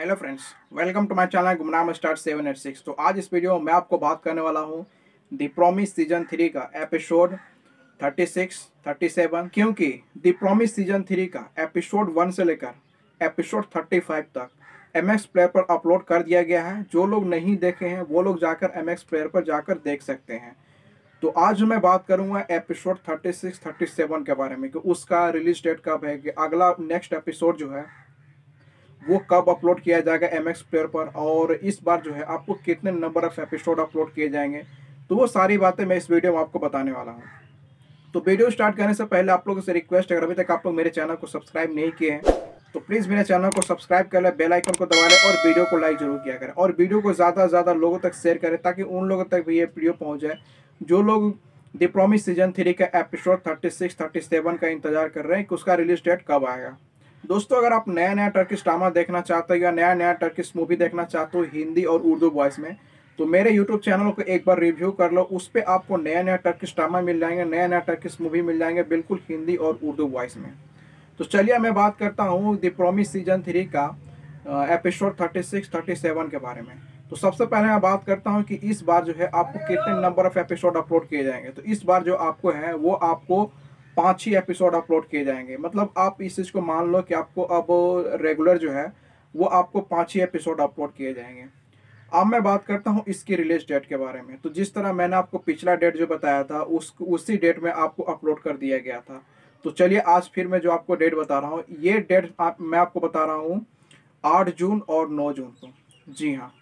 Hello friends, welcome to my channel Gumnam star 786। तो आज इस वीडियो में मैं आपको बात करने वाला हूँ द प्रॉमिस सीजन 3 का एपिसोड 36, 37। क्योंकि द प्रॉमिस सीजन 3 का एपिसोड 1 से लेकर एपिसोड 35 तक MX प्लेयर पर अपलोड कर दिया गया है। जो लोग नहीं देखे हैं वो लोग जाकर MX प्लेयर पर जाकर देख सकते हैं। तो आज मैं बात करूंगा एपिसोड 36, 37 के बारे में कि उसका रिलीज डेट कब है, कि अगला नेक्स्ट एपिसोड जो है वो कब अपलोड किया जाएगा MX प्लेयर पर, और इस बार जो है आपको कितने नंबर ऑफ एपिसोड अपलोड किए जाएंगे। तो वो सारी बातें मैं इस वीडियो में आपको बताने वाला हूँ। तो वीडियो स्टार्ट करने से पहले आप लोगों से रिक्वेस्ट है, अगर अभी तक आप लोग मेरे चैनल को सब्सक्राइब नहीं किए हैं तो प्लीज़ मेरे चैनल को सब्सक्राइब कर लें, बेल आइकन को दबा लें और वीडियो को लाइक जरूर किया करें, और वीडियो को ज़्यादा से ज़्यादा लोगों तक शेयर करें ताकि उन लोगों तक भी ये वीडियो पहुँच जाए जो लोग द प्रॉमिस सीजन 3 का एपिसोड 36, 37 का इंतजार कर रहे हैं कि उसका रिलीज डेट कब आएगा। दोस्तों, अगर आप नया नया टर्किश ड्रामा देखना चाहते हो या नया नया टर्किश मूवी देखना चाहते हो हिंदी और उर्दू वॉइस में, तो मेरे यूट्यूब चैनल को एक बार रिव्यू कर लो। उस पर आपको नया नया टर्किश ड्रामा मिल जाएंगे, नया नया टर्किश मूवी मिल जाएंगे, बिल्कुल हिंदी और उर्दू वॉइस में। तो चलिए मैं बात करता हूँ द प्रॉमिस सीजन 3 का एपिसोड 36, 37 के बारे में। तो सबसे पहले मैं बात करता हूँ कि इस बार जो है आपको कितने नंबर ऑफ एपिसोड अपलोड किए जाएंगे। तो इस बार जो आपको है वो आपको 5 ही एपिसोड अपलोड किए जाएंगे। मतलब आप इस चीज़ को मान लो कि आपको अब रेगुलर जो है वो आपको 5 ही एपिसोड अपलोड किए जाएंगे। अब मैं बात करता हूँ इसकी रिलीज डेट के बारे में। तो जिस तरह मैंने आपको पिछला डेट जो बताया था उसी डेट में आपको अपलोड कर दिया गया था। तो चलिए आज फिर मैं जो आपको डेट बता रहा हूँ, ये डेट मैं आपको बता रहा हूँ 8 जून और 9 जून को। जी हाँ,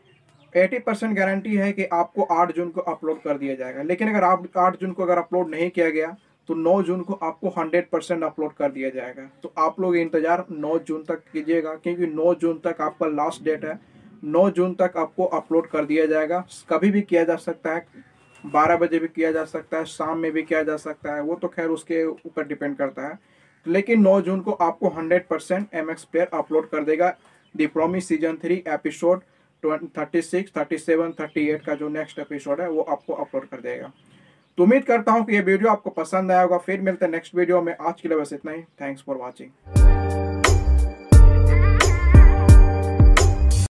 80% गारंटी है कि आपको 8 जून को अपलोड कर दिया जाएगा। लेकिन अगर आप 8 जून को अगर अपलोड नहीं किया गया तो 9 जून को आपको 100% अपलोड कर दिया जाएगा। तो आप लोग इंतज़ार 9 जून तक कीजिएगा, क्योंकि 9 जून तक आपका लास्ट डेट है। 9 जून तक आपको अपलोड कर दिया जाएगा। कभी भी किया जा सकता है, 12 बजे भी किया जा सकता है, शाम में भी किया जा सकता है, वो तो खैर उसके ऊपर डिपेंड करता है। लेकिन 9 जून को आपको 100% MX प्लेयर अपलोड कर देगा द प्रॉमिस सीजन 3 एपिसोड 36, 37, 38 का जो नेक्स्ट एपिसोड है वो आपको अपलोड कर देगा। तो उम्मीद करता हूँ कि ये वीडियो आपको पसंद आया होगा। फिर मिलते हैं नेक्स्ट वीडियो में। आज के लिए बस इतना ही। Thanks for watching.